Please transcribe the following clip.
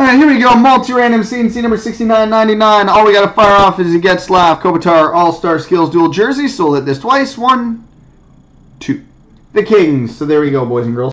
Alright, here we go. Multi-random C&C number 6999. All we got to fire off is a Getzlaf Kopitar All-Star Skills dual jersey. So we'll hit this twice. 1, 2. The Kings. So there we go, boys and girls.